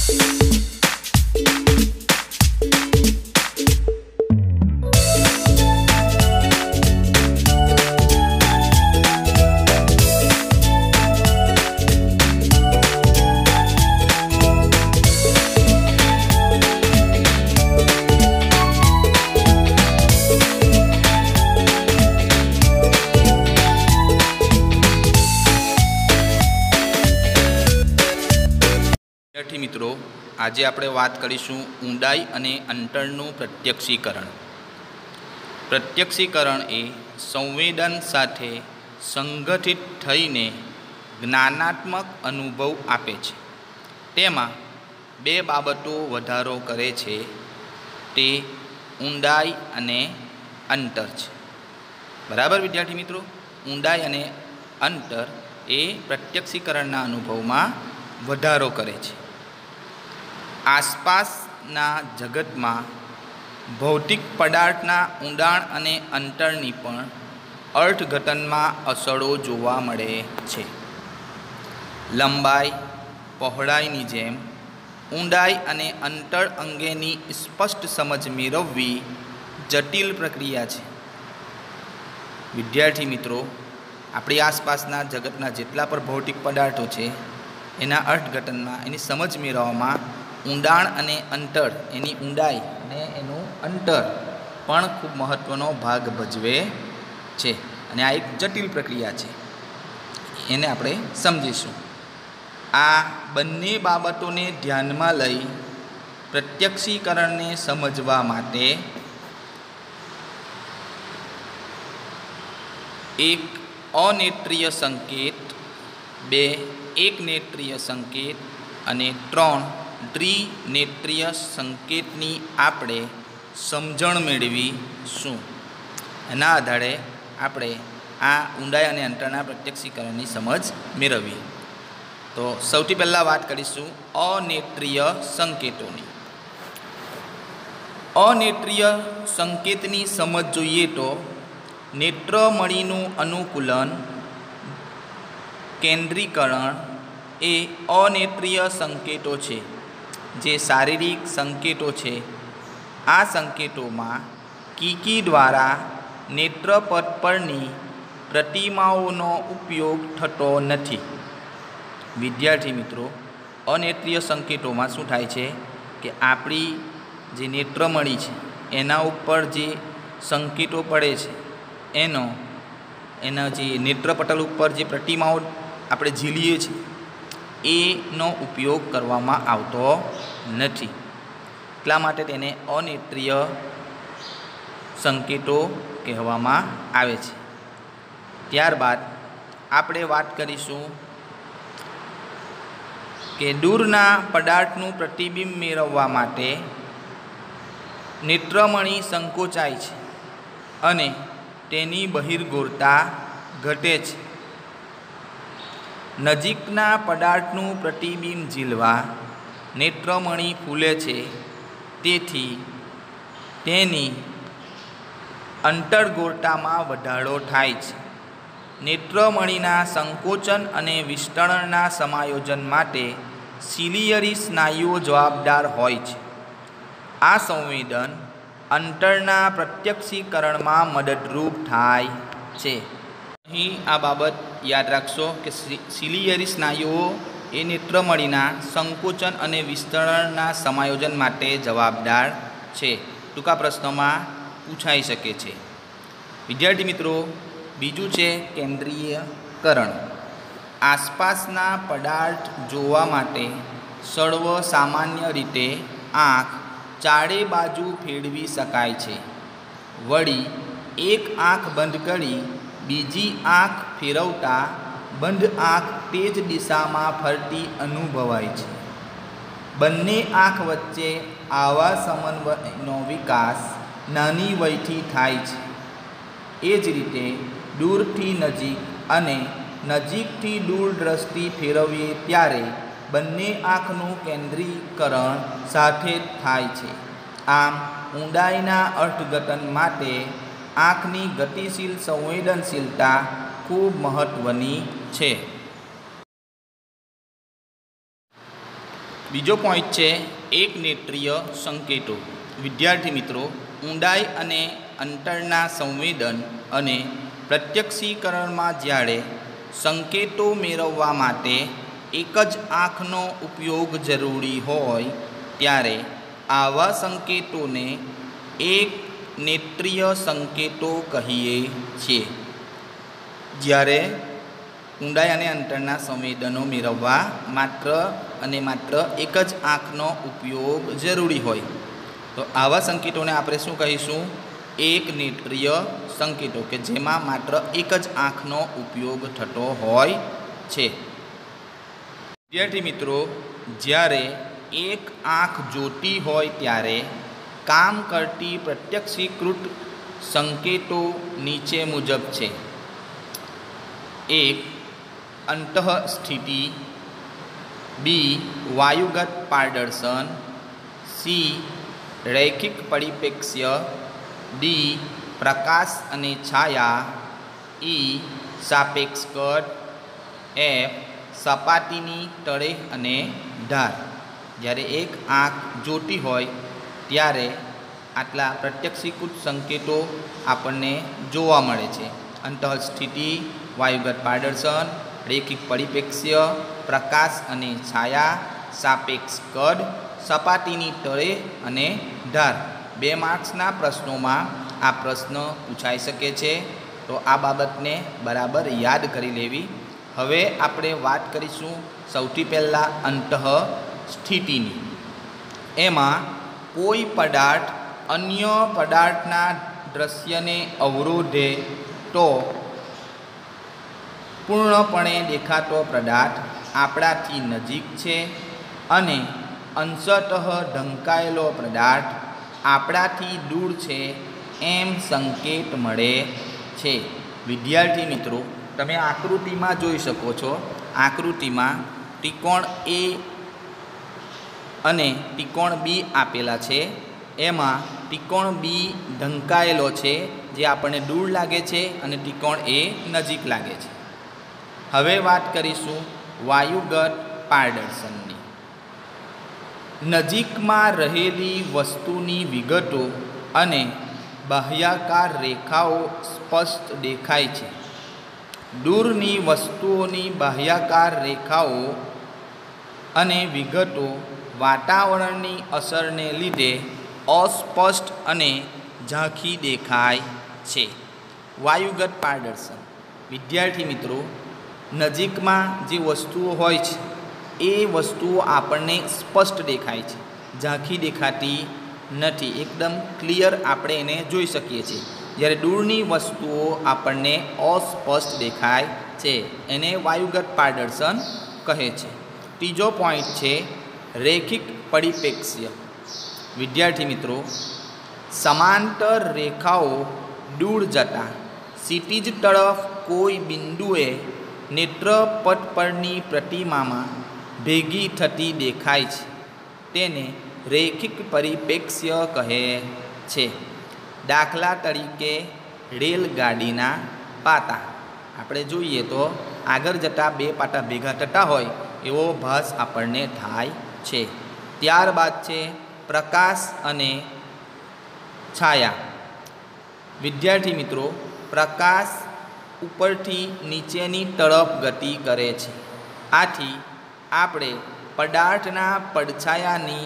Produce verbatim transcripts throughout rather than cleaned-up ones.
विद्यार्थी मित्रों, आज आपणे बात करीशुं ऊंडाई अने अंतरनुं प्रत्यक्षीकरण। प्रत्यक्षीकरण ए संवेदन साथे संगठित थईने ज्ञानात्मक अनुभव आपे छे। तेमां बे बाबतो वधारो करे छे, ते ऊंडाई अने अंतर छे। बराबर विद्यार्थी मित्रों, ऊंडाई अने अंतर ए प्रत्यक्षीकरणना अनुभवमां वधारो करे छे। आसपासना जगतमां भौतिक पदार्थना ऊंडाण अने अंतरनी पण अर्थघटनमां असरो जोवा मळे छे। लंबाई पहोळाईनी जेम ऊंडाई अने अंतर अंगेनी स्पष्ट समज मेळववी जटिल प्रक्रिया छे। विद्यार्थी मित्रों, आपणी आसपासना जगतना जेटला पर भौतिक पदार्थो छे एना अर्थघटनमां एनी समज मेळववामां ऊंडाण अने अंतर, एनी ऊंडाई ने एनुं अंतर पण खूब महत्वनो भाग भजवे छे अने आ एक जटिल प्रक्रिया छे, एने आपणे समजीशुं। आ बंने बाबतोने ध्यानमां लई प्रत्यक्षीकरणने समजवा माटे एक अनेत्रीय संकेत, बे एक नेत्रीय संकेत अने त्रण द्विनेत्रीय संकेतनी आपणे समजण मेळवीशुं। एना आधारे आपणे आ ऊंडाई अने अंतरना प्रत्यक्षीकरणनी समज मेळवीए। तो सौथी पहेला वात करीशुं अनेत्रीय संकेतोनी। अनेत्रीय संकेतनी समज जोईए तो नेत्रमणिनुं अनुकूलन केन्द्रीकरण ए अनेत्रीय संकेतो छे, जे शारीरिक संकेतो छे। आ संकेतोमां कीकी द्वारा नेत्रपट परनी प्रतिमाओनो उपयोग थतो नथी। विद्यार्थी मित्रों, अनेत्रीय संकेतोमां शुं थाय छे के आपणी जे नेत्रमणि छे एना उपर जे संकेतो पड़े छे एनो एना जे नेत्रपटल उपर जे प्रतिमाओ આપણે ઝીલીએ છીએ એનો ઉપયોગ કરવામાં આવતો નથી, એટલા માટે તેને અનેત્રીય સંકેતો કહેવામાં આવે છે। ત્યારબાદ આપણે વાત કરીશું કે દૂરના પદાર્થનું પ્રતિબિંબ મેળવવા માટે નેત્રમણિ સંકોચાય છે અને તેની બહિર્ગોળતા ઘટે છે। नजीकना पदार्थनु प्रतिबिंब झीलवा नेत्रमणि फूले छे, तेथी तेनी अंतर्गोळतामां वधारो थाय छे। नेत्रमणिना संकोचन अने विस्तरणना समायोजन माटे सिलियरी स्नायुओ जवाबदार होय छे। आ संवेदन अंतरना प्रत्यक्षीकरणमां मददरूप थाय छे। અહીં આ બાબત યાદ રાખશો કે સિલિયરી સ્નાયુઓ એ નેત્રમણિના સંકોચન અને વિસ્તરણના સમાયોજન માટે જવાબદાર છે। ટૂંકા પ્રશ્નોમાં પૂછાઈ શકે છે। વિદ્યાર્થી મિત્રો, બીજું છે કેન્દ્રીયકરણ। આસપાસના પદાર્થ જોવા માટે સર્વ સામાન્ય રીતે આંખ ચારે બાજુ ફેરવી શકાય છે। વળી એક આંખ બંધ કરી बीजी आँख फेरवता बंध आँख तेज दिशा में फरती अनुभवाय छे। बंने आँख वच्चे आवा समन्वयनो विकास नानी वयथी थाय छे। ए ज रीते दूरथी नजीक अने नजीकथी दूर दृष्टि फेरवीए त्यारे बंने आँखनुं केन्द्रीकरण साथे थाय छे। आम ऊंडाईना अर्थघटन माटे आँखनी गतिशील संवेदनशीलता खूब महत्वनी छे। બીજો પોઈન્ટ છે એક નેત્રીય સંકેતો. વિદ્યાર્થી મિત્રો, ઊંડાઈ અને અંતરના સંવેદન અને પ્રત્યક્ષીકરણમાં જ્યારે સંકેતો મેળવવા માટે એક જ આંખનો ઉપયોગ જરૂરી હોય ત્યારે આવા સંકેતોને એક નેત્રીય સંકેતો કહીએ છીએ. જ્યારે ઊંડાઈ અને અંતરના સંવેદનો મેળવવા માત્ર અને માત્ર એક જ આંખનો ઉપયોગ જરૂરી હોય તો આવા સંકેતોને આપણે શું કહીશું? એક નેત્રીય સંકેતો, કે જેમાં માત્ર એક જ આંખનો ઉપયોગ થતો હોય છે. વિદ્યાર્થી મિત્રો, જ્યારે એક આંખ જોતી હોય ત્યારે કામ કરતી પ્રત્યક્ષીકૃત સંકેતો નીચે મુજબ છે. એક અંતઃસ્થિતિ, બી વાયુગત પારદર્શન, સી રૈખિક પરિપ્રેક્ષ્ય, ડી પ્રકાશ અને છાયા, ઈ સાપેક્ષ કદ, એફ સપાટીની તળે અને ધાર. જ્યારે એક આંખ જોતી હોય ત્યારે આટલા પ્રત્યક્ષીકૃત સંકેતો આપણને જોવા મળે છે. અંતઃસ્થિતિ, વાયુગત પારદર્શન, રૈખિક પરિપ્રેક્ષ્ય, પ્રકાશ અને છાયા, સાપેક્ષ કદ, સપાટીની તળે અને ધાર. બે માર્ક્સના પ્રશ્નોમાં આ પ્રશ્ન પૂછાઈ શકે છે, તો આ બાબતને બરાબર યાદ કરી લેવી. હવે આપણે વાત કરીશું સૌથી પહેલાં અંતઃસ્થિતિની. એમાં કોઈ પદાર્થ અન્ય પદાર્થના દૃશ્યને અવરોધે તો પૂર્ણપણે દેખાતો પદાર્થ આપણાથી નજીક છે અને અંશતઃ ઢંકાયેલો પદાર્થ આપણાથી દૂર છે એમ સંકેત મળે છે. વિદ્યાર્થી મિત્રો, તમે આકૃતિમાં જોઈ શકો છો. આકૃતિમાં ત્રિકોણ એ અને ત્રિકોણ બી આપેલા છે. એમાં ત્રિકોણ બી ઢંકાયેલો છે, જે આપણને દૂર લાગે છે, અને ત્રિકોણ એ નજીક લાગે છે. હવે વાત કરીશું વાયુગત પારદર્શનની. નજીકમાં રહેલી વસ્તુની વિગતો અને બાહ્યાકાર રેખાઓ સ્પષ્ટ દેખાય છે. દૂરની વસ્તુઓની બાહ્યાકાર રેખાઓ અને વિગતો વાતાવરણની અસરને લીધે અસ્પષ્ટ અને ઝાંખી દેખાય છે. વાયુગત પારદર્શન. વિદ્યાર્થી મિત્રો, નજીકમાં જે વસ્તુઓ હોય છે એ વસ્તુઓ આપણને સ્પષ્ટ દેખાય છે, ઝાંખી દેખાતી નથી. એકદમ ક્લિયર આપણે એને જોઈ શકીએ છીએ. જ્યારે દૂરની વસ્તુઓ આપણને અસ્પષ્ટ દેખાય છે, એને વાયુગત પારદર્શન કહે છે. ત્રીજો પોઈન્ટ છે રૈખિક પરિપ્રેક્ષ્ય. વિદ્યાર્થી મિત્રો, સમાંતર રેખાઓ દૂર જતાં ક્ષિતિજ તરફ કોઈ બિંદુએ નેત્રપટ પરની પ્રતિમામાં ભેગી થતી દેખાય છે, તેને રૈખિક પરિપ્રેક્ષ્ય કહે છે. દાખલા તરીકે રેલગાડીના પાટા. આપણે જોઈએ તો આગળ જતાં બે પાટા ભેગા થતા હોય એવો ભાસ આપણને થાય છે. ત્યારબાદ છે પ્રકાશ અને છાયા. વિદ્યાર્થી મિત્રો, પ્રકાશ ઉપરથી નીચેની તરફ ગતિ કરે છે. આથી આપણે પદાર્થના પડછાયાની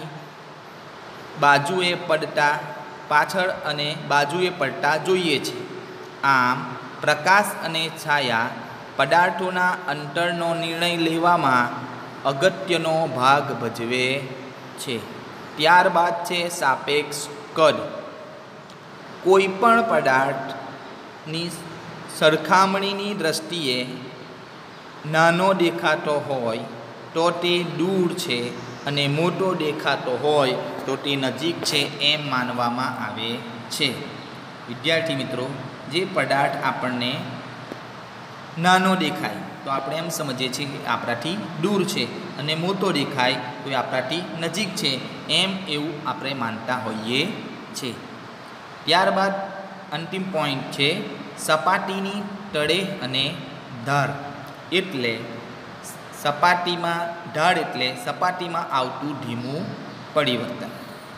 બાજુએ પડતા પાછળ અને બાજુએ પડતા જોઈએ છે. આમ પ્રકાશ અને છાયા પદાર્થોના અંતરનો નિર્ણય લેવામાં અગત્યનો ભાગ ભજવે છે. ત્યારબાદ છે સાપેક્ષ કદ. કોઈપણ પદાર્થની સરખામણીની દૃષ્ટિએ નાનો દેખાતો હોય તો તે દૂર છે, અને મોટો દેખાતો હોય તો તે નજીક છે એમ માનવામાં આવે છે. વિદ્યાર્થી મિત્રો, જે પદાર્થ આપણને નાનો દેખાય તો આપણે એમ સમજીએ છીએ કે આપણાથી દૂર છે, અને મોટો દેખાય તો એ આપણાથી નજીક છે એમ એવું આપણે માનતા હોઈએ છીએ. ત્યારબાદ અંતિમ પોઈન્ટ છે સપાટીની તળે અને ધાર. એટલે સપાટીમાં ઢાળ એટલે સપાટીમાં આવતું ધીમું પરિવર્તન.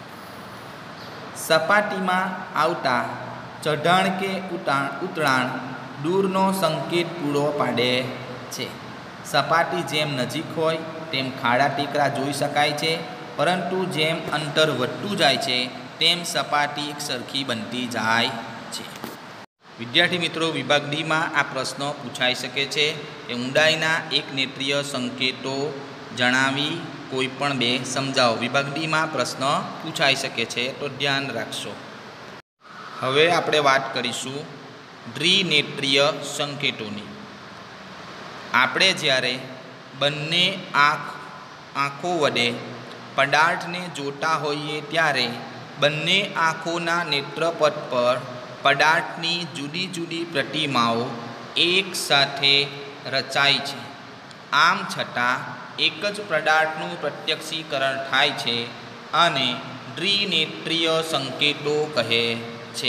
સપાટીમાં આવતા ચઢાણ કે ઉતાણ ઉતરાણ દૂરનો સંકેત પૂરો પાડે છે. સપાટી જેમ નજીક હોય તેમ ખાડા ટેકરા જોઈ શકાય છે, પરંતુ જેમ અંતર વધતું જાય છે તેમ સપાટી એક સરખી બનતી જાય છે. વિદ્યાર્થી મિત્રો, વિભાગ ડીમાં આ પ્રશ્ન પૂછાઈ શકે છે કે ઊંડાઈના એક નેત્રીય સંકેતો જણાવી કોઈ પણ બે સમજાવો. વિભાગ ડીમાં પ્રશ્ન પૂછાઈ શકે છે, તો ધ્યાન રાખશો. હવે આપણે વાત કરીશું દ્વિનેત્રીય સંકેતોની. આપણે જ્યારે બંને આંખ આંખો વડે પદાર્થને જોતા હોઈએ ત્યારે બંને આંખોના નેત્રપટ પર પદાર્થની જુદી જુદી પ્રતિમાઓ એક સાથે રચાય છે. આમ છતાં એક જ પદાર્થનું પ્રત્યક્ષીકરણ થાય છે અને દ્વિનેત્રીય સંકેતો કહે છે.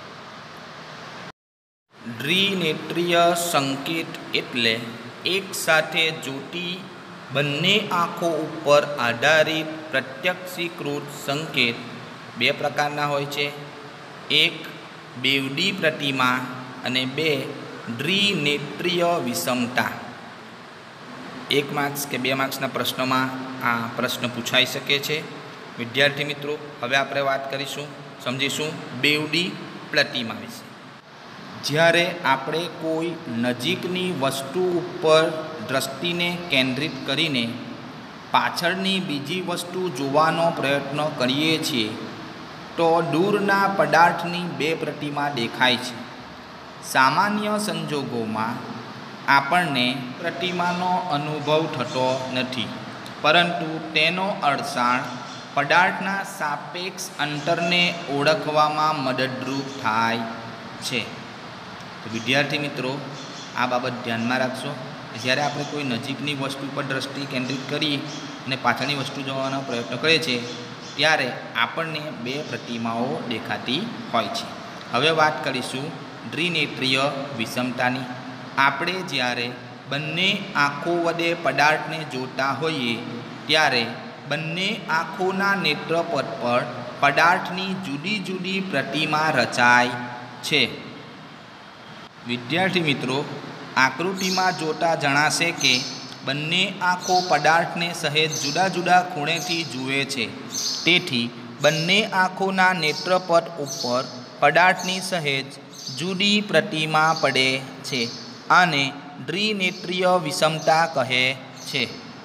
દ્વિનેત્રીય સંકેત એટલે એક સાથે જોતી બંને આંખો ઉપર આધારિત પ્રત્યક્ષીકૃત સંકેત. બે પ્રકારના હોય છે, એક બેવડી પ્રતિમા અને બે દ્વિનેત્રીય વિષમતા. એક માર્ક્સ કે બે માર્ક્સના પ્રશ્નોમાં આ પ્રશ્ન પૂછાઈ શકે છે. વિદ્યાર્થી મિત્રો, હવે આપણે વાત કરીશું સમજીશું બેવડી પ્રતિમા વિશે. જ્યારે આપણે કોઈ નજીકની વસ્તુ ઉપર દ્રષ્ટિને કેન્દ્રિત કરીને પાછળની બીજી વસ્તુ જોવાનો પ્રયત્ન કરીએ છીએ તો દૂરના પદાર્થની બે પ્રતિમા દેખાય છે. સામાન્ય સંજોગોમાં આપણને પ્રતિમાનો અનુભવ થતો નથી, પરંતુ તેનો અર્થાણ પદાર્થના સાપેક્ષ અંતરને ઓળખવામાં મદદરૂપ થાય છે. તો વિદ્યાર્થી મિત્રો, આ બાબત ધ્યાનમાં રાખશો. જ્યારે આપણે કોઈ નજીકની વસ્તુ પર દ્રષ્ટિ કેન્દ્રિત કરી અને પાછળની વસ્તુ જોવાનો પ્રયત્ન કરીએ છીએ ત્યારે આપણને બે પ્રતિમાઓ દેખાતી હોય છે. હવે વાત કરીશું દ્વિનેત્રીય વિષમતાની. આપણે જ્યારે બંને આંખો વડે પદાર્થને જોતા હોઈએ ત્યારે બંને આંખોના નેત્રપટ પર પદાર્થની જુદી જુદી પ્રતિમા રચાય છે. વિદ્યાર્થી મિત્રો, આકૃતિમાં જોતા જણાશે કે બંને આંખો પદાર્થને સહેજ જુદા જુદા ખૂણેથી જુએ છે. તેથી બંને આંખોના નેત્રપટ ઉપર પદાર્થની સહેજ જુદી પ્રતિમા પડે છે અને દ્વિનેત્રીય વિષમતા કહે છે.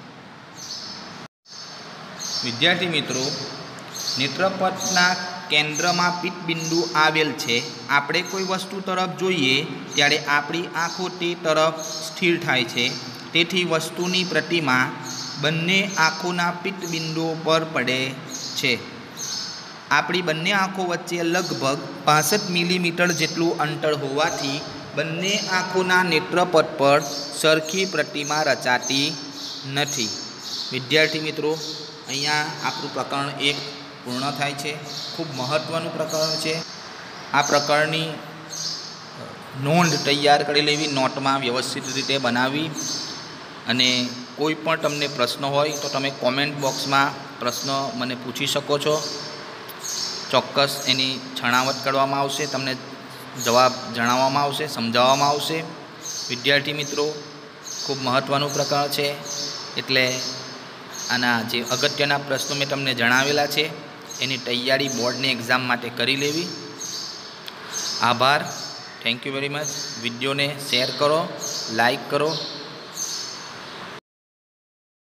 વિદ્યાર્થી મિત્રો, નેત્રપટના કેન્દ્રમાં પીતબિંદુ આવેલ છે. આપણે કોઈ વસ્તુ તરફ જોઈએ ત્યારે આપણી આંખો તે તરફ સ્થિર થાય છે. તેથી વસ્તુની પ્રતિમા બંને આંખોના પીતબિંદુઓ પર પડે છે. આપણી બંને આંખો વચ્ચે લગભગ પાસઠ મિલીમીટર જેટલું અંતર હોવાથી બંને આંખોના નેત્રપટ પર સરખી પ્રતિમા રચાતી નથી. વિદ્યાર્થી મિત્રો, અહીંયા આપણું પ્રકરણ એક પૂર્ણ થાય છે. ખૂબ મહત્ત્વનું પ્રકરણ છે. આ પ્રકરણની નોંધ તૈયાર કરી લેવી, નોટમાં વ્યવસ્થિત રીતે બનાવી, અને કોઈ પણ તમને પ્રશ્ન હોય તો તમે કોમેન્ટ બોક્સમાં પ્રશ્ન મને પૂછી શકો છો. ચોક્કસ એની છણાવટ કરવામાં આવશે, તમને જવાબ જણાવવામાં આવશે, સમજાવવામાં આવશે. વિદ્યાર્થી મિત્રો, ખૂબ મહત્ત્વનું પ્રકરણ છે, એટલે આના જે અગત્યના પ્રશ્નો મેં તમને જણાવેલા છે એની તૈયારી બોર્ડની એક્ઝામ માટે કરી લેવી. આભાર. Thank you very much. વિડીયોને શેર કરો, લાઈક કરો